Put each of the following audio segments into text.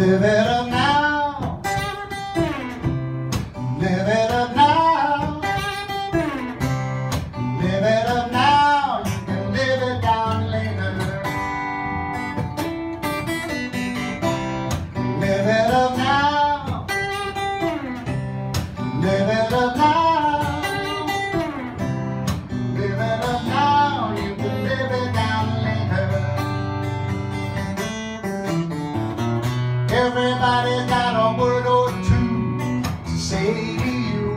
Live it up now. Live it up now. Live it up now. You can live it down later. Live it up now. Live it up now. Live it up now. You can live it down later. Everybody's got a word or two to say to you.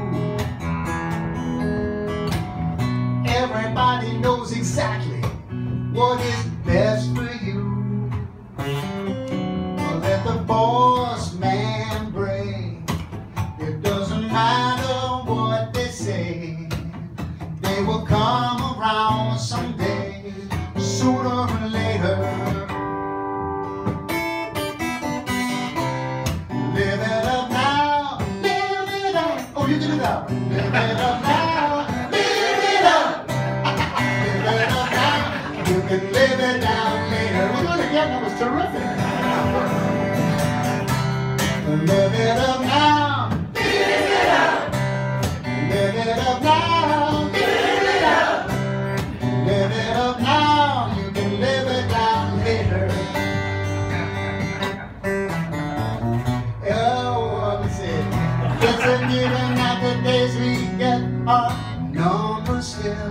Everybody knows exactly what is best for you. Well, let the boss man break. It doesn't matter what they say. They will come around someday, sooner or later. Live it up now, live it up. Oh, you can do that one. Live it up now, live it up. Live it up now, you can live it down later. We'll do it again, that was terrific. Live it up now, live it up. Live it up now, live it up. Live it up now, you can live it down later. It's a given that the days we get are numbered still.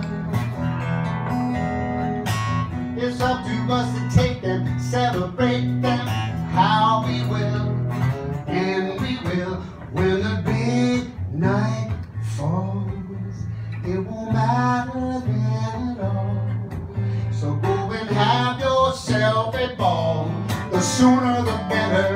It's up to us to take them, celebrate them how we will. And we will when the big night falls. It won't matter then at all. So go and have yourself a ball. The sooner the better.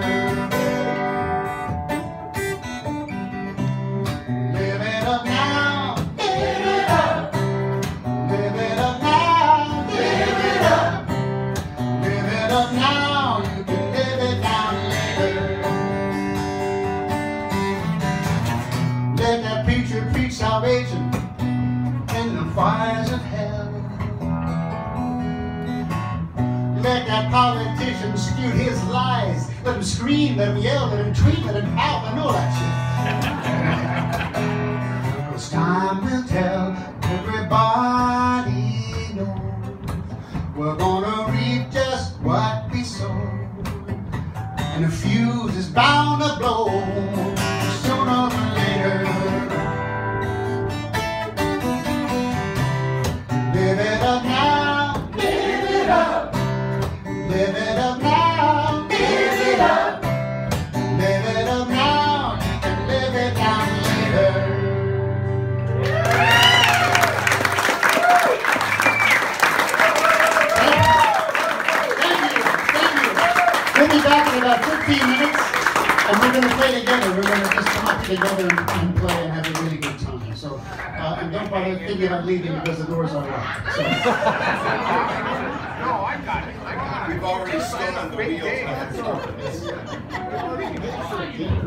Let that preacher preach salvation in the fires of hell. Let that politician spew his lies. Let him scream, let him yell, let him tweet, let him pout. I know that shit. 'Cause time will tell. Everybody knows we're gonna reap just what we sow. And the fuse is bound to blow sooner or later. Live it up now, live it up. Live it up now, live it up. Live it up now, you can live it down later. We'll be back in about 15 minutes, and we're going to play together. We're going to just come up together and play and have a really good time. So, and don't bother thinking about leaving because the doors are locked. So. No, I got it. We've already stolen the wheels.